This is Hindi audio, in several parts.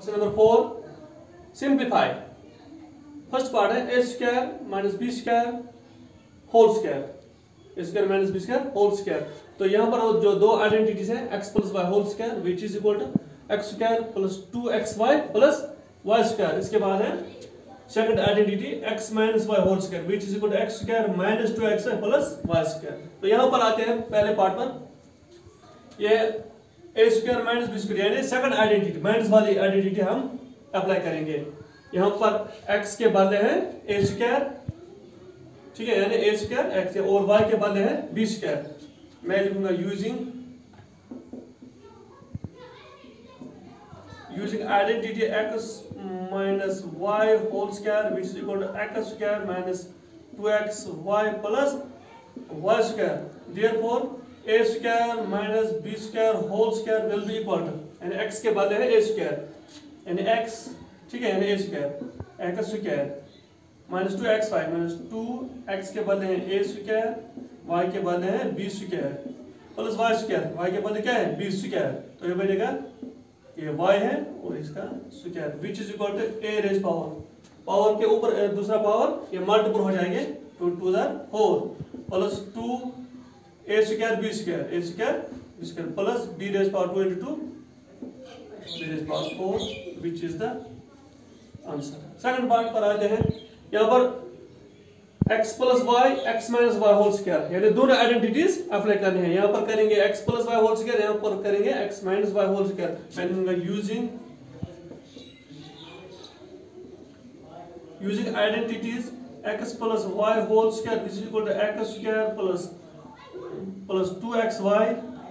Question number 4, simplify. First part है a square minus b square whole square, a square minus b square whole square. तो यहाँ पर जो दो आइडेंटिटीज है x plus y whole square which is equal to x square plus 2xy plus y square. इसके बाद है second identity x minus y whole square which is equal to x square minus 2xy plus y square. तो यहाँ पर आते हैं पहले पार्ट पर, ये a square minus b square यानी सेकंड आइडेंटिटी माइनस वाली आइडेंटिटी हम अप्लाई करेंगे। यहाँ पर x के बदले है ए स्क्वायर, ठीक है, यानी ए स्क्वायर एक्स और y के बदले है बी स्क्वायर। मैं लिखूंगा using identity x minus y whole square which is equal to x square minus 2xy plus y square. Therefore a square minus b square whole square will be equal to, यानी x के बदले है ए स्क्वायर यानी x, ठीक है, यानी a square x square minus 2xy minus 2x के बदले हैं ए स्क्वायर, y के बदले हैं b square plus y square, y के बदले क्या है बी स्क्वायर। तो ये बनेगा ये y है और इसका square which is equal to a raise power, power के ऊपर दूसरा पावर ये मल्टीपल हो जाएंगे 2 to the 4 plus 2 a square b square, a square b square plus b raise power 2 into 2 b raise power 4 which is the answer. Second part पर आते हैं, यहाँ पर x plus y x minus y whole square यानी दोनों आइडेंटिटीज अप्लाई करने हैं। यहाँ पर करेंगे x plus y whole square, यहाँ पर करेंगे x minus y whole square. मैं लूंगा using identities x plus y whole square which is equal to x square plus 2xy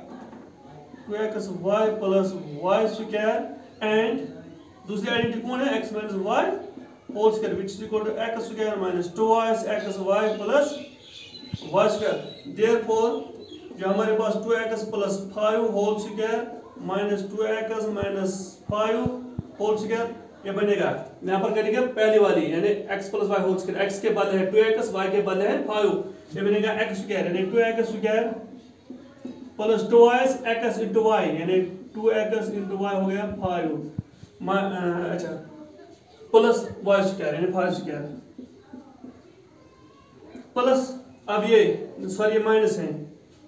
plus y square and दूसरी आइडेंटिटी कौन है x minus y whole square which is equal to x square minus 2xy plus y square. Therefore जो हमारे पास 2x plus 5 whole square minus 2x minus 5 whole square ये बनेगा। यहाँ पर करेंगे पहली वाली यानी x plus y whole square, x के बदले है 2x, y के बदले है 5, ये बनेगा x स्क्वायर यानी 2x square plus 2x into Y यानी 2x इंटू वाई हो गया 5, अच्छा प्लस वाई स्क्वायर यानी 5 स्क्वायर प्लस अब ये सॉरी माइनस है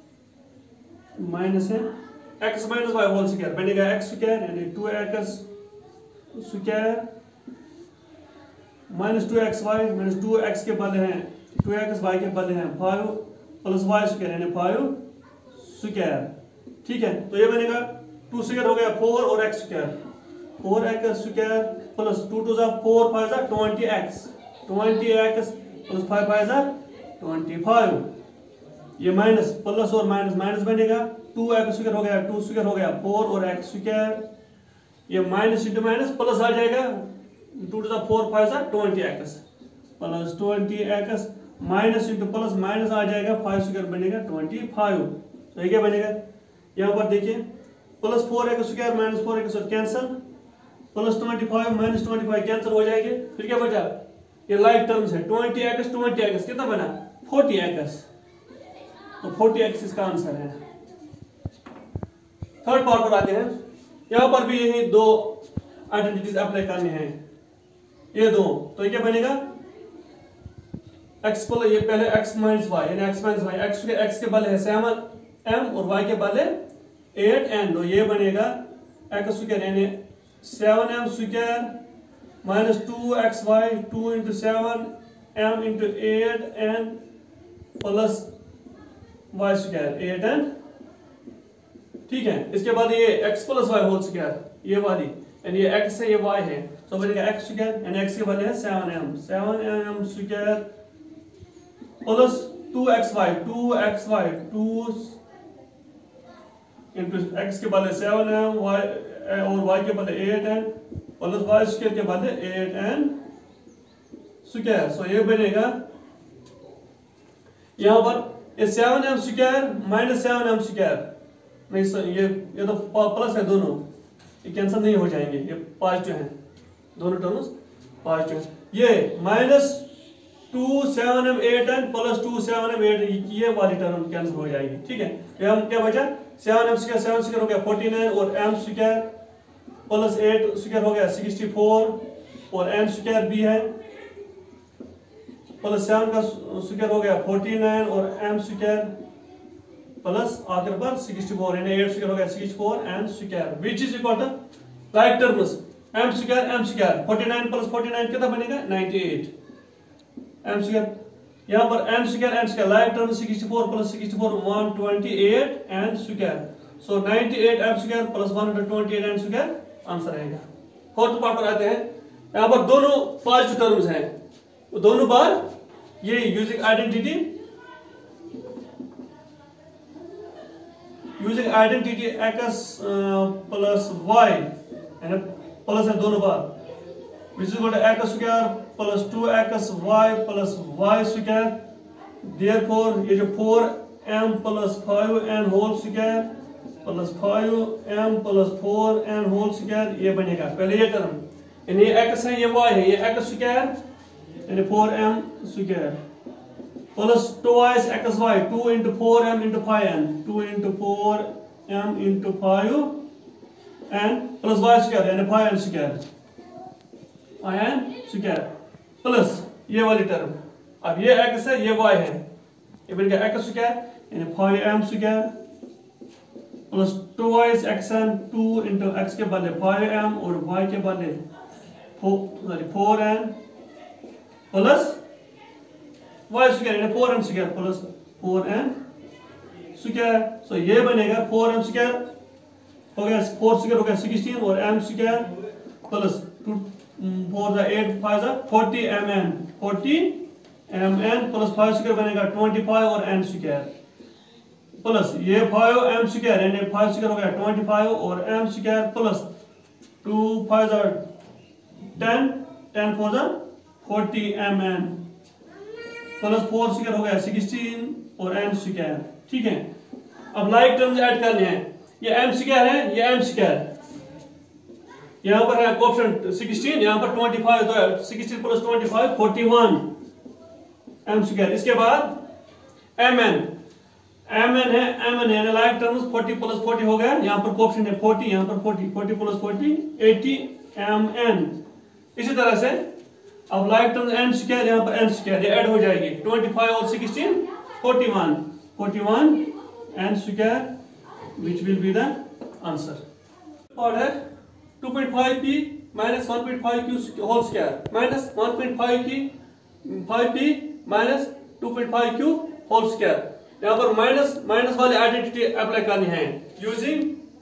x minus y whole square बनेगा x स्क्वायर यानी 2x square minus 2xy minus 2x के बदले हैं 2xy के बदले हैं 5 प्लस वाई स्क्वायर यानी 5 स्क्वायर, ठीक है। तो ये बनेगा 2 स्क्वायर हो गया 4 और x square 4x square plus 2 two 4 5 20x plus 5 5 25, ये माइनस प्लस और माइनस माइनस बनेगा 2x स्क्वायर हो गया 2 स्क्वायर हो गया 4 और x स्क्वायर, ये माइनस इंटू माइनस प्लस आ जाएगा 2 two 4 5 20x plus 20x minus into plus minus आ जाएगा 5 स्क्वायर बनेगा 25। तो ये क्या बनेगा, यहाँ पर देखिए plus 4x square minus 4x cancel plus 25 minus 25 cancel हो जाएंगे, फिर क्या बचा ये लाइक टर्म्स है 20x कितना बना 40x, तो 40x इसका आंसर है। थर्ड पार्ट पर आते हैं, यहां पर भी यही दो आइडेंटिटीज अप्लाई करनी है ये दो। तो ये क्या बनेगा x प्लस ये पहले x माइनस वाई यानी x माइनस वाई x के बदले है 7m और y के बदले 8n, तो ये बनेगा x स्क्वायर यानी 7m square minus 2xy 2 into 7m into 8n plus y square 8n, ठीक है। इसके बाद ये x plus y whole square ये वाली यानी ये x है ये y है, तो बनेगा x स्क्वायर यानी x के बदले है 7m square plus 2xy 2 into x के बदले 7m y और y के बदले 8n प्लस y स्क्वायर के बदले 8n स्क्वायर। सो ये बनेगा यहाँ पर ये 7m square minus 7m square नहीं, ये तो प्लस है दोनों, ये कैंसिल नहीं हो जाएंगे, ये पॉजिटिव है दोनों टर्म्स पॉजिटिव। ये minus 2 7m 8n plus 2 7m 8 ये वाली टर्म कैंसिल हो जाएगी, ठीक है। ये हम क्या बचा 7m स्क्वायर 7 स्क्वायर हो गया 49 और m स्क्वायर प्लस 8 स्क्वायर हो गया 64 और m स्क्वायर भी है, प्लस 7 का स्क्वायर हो गया 49 और m स्क्वायर प्लस आखिर पर 64 यानी 8 स्क्वायर हो गया 64 m square which is equal to like terms m square 49 plus 49 कितना बनेगा 98 m स्क्वायर, यहाँ पर m square like term 64 plus 64 128 m square, so 98 m square plus 128 m square answer आएगा। फोर्थ पार्ट पर आते हैं, यहाँ पर दोनों पॉजिटिव टर्म्स हैं, दोनों बार ये using identity x plus y यानी प्लस है दोनों बार which is equal to x square plus 2xy plus y square, therefore ये जो 4m plus 5n whole square plus 5m plus 4n whole square ये बनेगा। पहले ये टर्म यानी ये x है ये y है, ये x square यानी 4m square plus twice xy 2 into 4m into 5n 2 into 4m into 5n plus y square यानी 5n square n square plus ये वाली टर्म, अब ये x है ये y है, ये बन गया x स्क्वायर यानी 5m square plus 2y xn 2 into x के बदले 5m और y के बदले 4n प्लस y स्क्वायर यानी 4m square plus 4n square, सो ये बनेगा 4m स्क्वायर हो गया 4 स्क्वायर हो गया 16 और m square plus 2 4 the 8 5 the 40 mn plus 5 square बनेगा 25 और n स्क्वायर प्लस ये 5 m स्क्वायर यानी 5 स्क्वायर हो गया 25 और m square plus 2 5 the 10 10 4 the 40 mn plus 4 square हो गया 16 और n स्क्वायर। ठीक है, अब लाइक टर्म्स ऐड करने हैं, ये m स्क्वायर है ये m स्क्वायर, यहाँ पर है कोएफिशिएंट 16 यहाँ पर 25 तो 16 प्लस 25 41 m स्क्वायर, इसके बाद mn है लाइक टर्म्स 40 प्लस 40 हो गया, यहाँ पर कोएफिशिएंट है 40 यहाँ पर 40 प्लस 40 80 mn। इसी तरह से अब लाइक टर्म्स n स्क्वायर यहाँ पर n स्क्वायर ये ऐड हो जाएगी 25 और 16 41 n square which will be the answer। और है 2.5p minus 1.5q whole square minus 1.5p minus 2.5q whole square, यहाँ पर माइनस वाली आइडेंटिटी अप्लाई करनी है using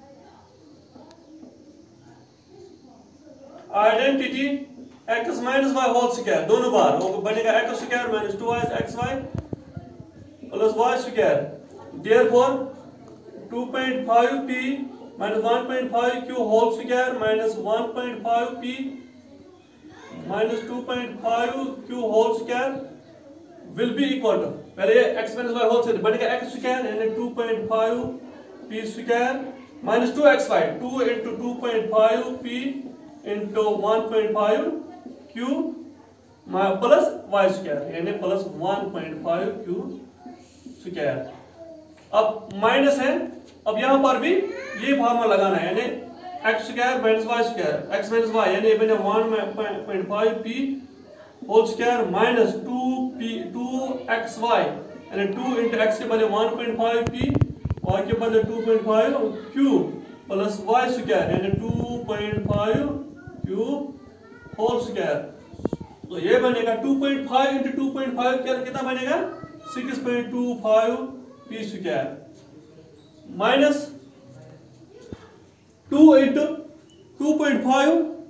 identity x minus y whole square, दोनों बार वो बनेगा x square minus 2xy plus y square, therefore 2.5p minus 1.5q whole square minus 1.5p minus 2.5q whole square will be equal to, पहले ये x minus y whole square बनेगा x square यानी 2.5p square minus 2xy 2 into 2.5p into 1.5q plus y square यानी plus 1.5q square। अब माइनस है, अब यहां पर भी ये फॉर्मूला लगाना है यानी x square minus y square x minus y यानी ये बने 1.5p whole square minus 2xy यानी 2 into x के बदले 1.5p y के बदले 2.5q प्लस y स्क्वायर यानी 2.5q होल स्क्वायर, तो ये बनेगा 2.5 into 2.5 कितना बनेगा 6.25p स्क्वायर माइनस 2 into 2.5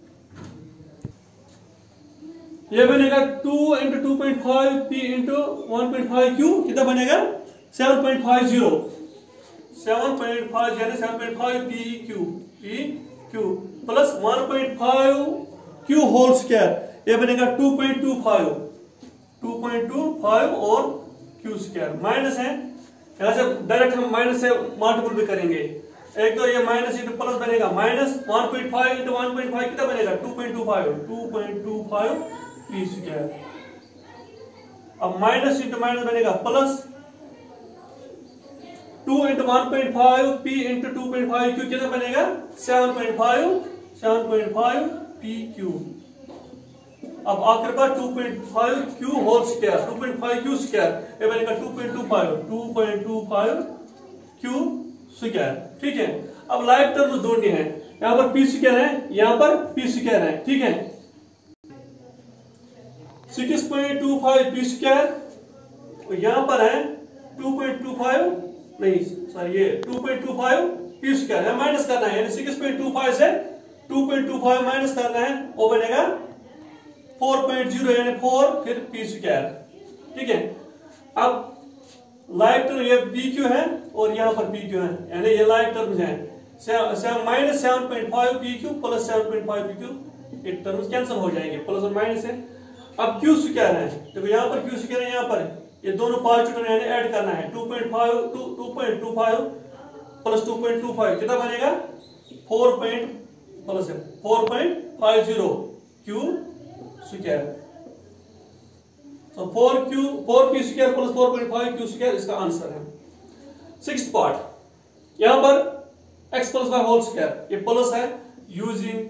ये बनेगा 2 into 2.5p into 1.5q कितना बनेगा 7.50 यानी 7.5 प्लस 1.5q होल स्क्वायर ये बनेगा 2.25 और q स्क्वायर माइनस है, यहाँ से डायरेक्ट हम माइनस से मल्टीपल भी करेंगे, एक तो ये माइनस इंटू प्लस बनेगा माइनस 1.5 इंटू 1.5 कितना बनेगा 2.25 p स्क्वायर, अब माइनस इंटू माइनस बनेगा plus 2 into 1.5 p into 2.5 q कितना बनेगा 7.5 7.5 PQ। अब आखिर पर 2.5 Q whole square, 2.5 Q square, ये बनेगा 2.25 Q स्क्वायर। ठीक है, अब लाइक टर्म ढूंढनी है। यहाँ पर P स्क्वायर है, यहाँ पर P स्क्वायर है। ठीक है, 6.25 P स्क्वायर, यहाँ पर है 2.25, नहीं सॉरी ये 2.25 P स्क्वायर है, माइनस करना है, यानी 6.25 से 2.25 माइनस करना है, वो बनेगा 4.0 यानी 4 फिर P स्क्वायर। ठीक है, अब लाइक टर्म ये PQ है और यहाँ पर PQ है, यानी ये लाइक टर्म्स हैं। माइनस 7.5 PQ प्लस 7.5 PQ, ये टर्म्स कैंसिल हो जाएंगे, प्लस और माइनस है। अब Q स्क्वायर है, देखो यहाँ पर Q स्क्वायर है, यहाँ पर ये दोनों पॉजिटिव टर्म यानी ऐड करना है। 2.25 प्लस 2.25 कितना बनेगा 4.50 Q स्क्वायर। तो 4P square plus 4.5 Q square इसका आंसर है। 6th पार्ट, यहां पर x plus y whole square, ये प्लस है, using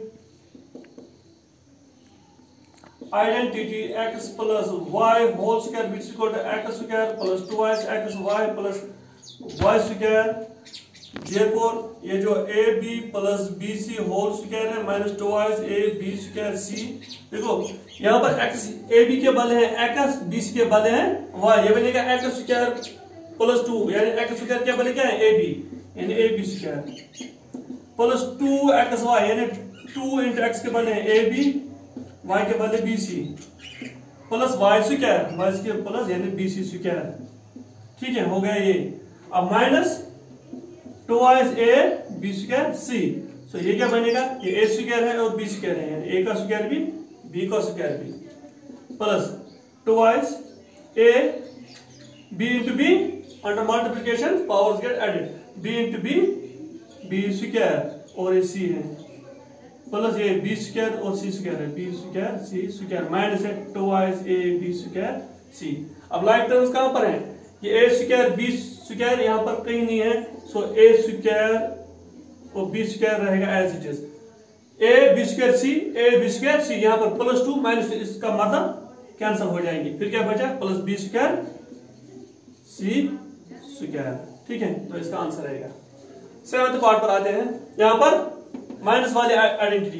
identity x plus y whole square which is equal to x square plus 2xy plus y square। therefore ये जो ab plus bc whole square है माइनस 2ab square c। देखो यहाँ पर x ab के बदले हैं x, bc के बदले हैं y, ये बनेगा x square प्लस 2 यानी x square के बदले क्या है ab, यानी ab square प्लस 2xy यानी 2 into x के बदले हैं ab, y के बदले bc plus y square plus यानी bc स्क्वायर। ठीक है, हो गया ये। अब minus 2a b square c, तो ये क्या बनेगा, ये a स्क्वायर है और b स्क्वायर है, यानी a का स्क्वायर भी b का स्क्वायर भी, plus 2a b into b under multiplication powers get added, b into b square और ये c है, प्लस ये b स्क्वायर और c स्क्वायर है, b square c square minus है 2a b स्क्वायर c। अब लाइक टर्म्स कहां पर है, ये a स्क्वायर b स्क्वायर यहाँ पर कहीं नहीं है, सो a स्क्वायर और b स्क्वायर रहेगा as it is, a b square c यहाँ पर प्लस 2 माइनस, इसका मतलब कैंसिल हो जाएंगे, फिर क्या बचा plus b square c square. ठीक है, तो इसका आंसर रहेगा। 7th पार्ट पर आते हैं, यहाँ पर माइनस वाली identity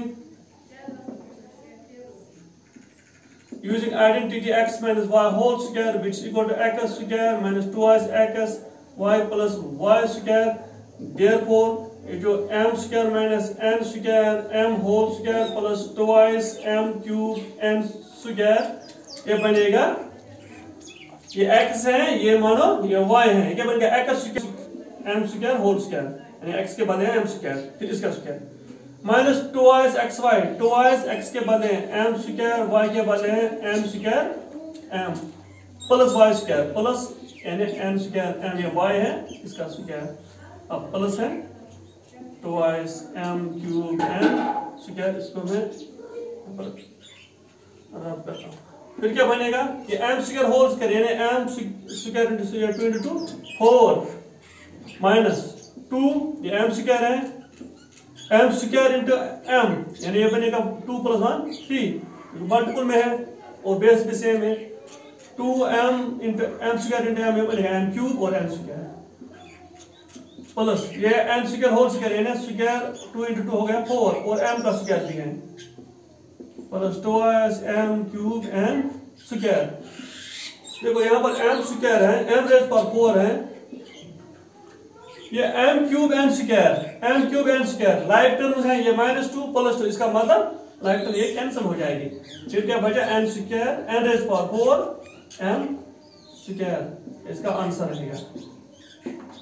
using identity x minus y whole square which is equal to x square minus 2x y plus y square। therefore ये जो m square minus n square m whole square plus 2m cube n square, ये बनेगा, ये x है, ये मानो ये y है, क्या बनेगा x square m square whole square, यानी x के बदले m स्क्वायर फिर इसका स्क्वायर, माइनस 2x x के बदले m स्क्वायर, y के बदले m square m plus y square plus यानी m स्क्वायर m, ये y है इसका स्क्वायर, अब प्लस है 2m क्यूब n स्क्वायर, इसको मैं रब करता हूँ, फिर क्या बनेगा, ये m स्क्वायर होल स्क्वायर यानी m square into 2 into 4 minus 2, ये m स्क्वायर है, m स्क्वायर इंटू m यानी ये बनेगा 2 + 1 3, मल्टीपल में है और बेस भी सेम है, 2m into m square into m, ये बनेगा m क्यूब और m स्क्वायर प्लस ये m स्क्वायर होल स्क्वायर यानी स्क्वायर 2 into 2 हो गया 4 और m का स्क्वायर भी है plus 2m cube n square. देखो यहाँ पर m स्क्वायर है, m रेज पर 4 है, ये m cube n square like terms है, ये -2 + 2, इसका मतलब लाइक टर्म ये कैंसिल हो जाएगी, फिर क्या बचा n स्क्वायर n रेज पर 4 m स्क्वायर, इसका आंसर रहेगा।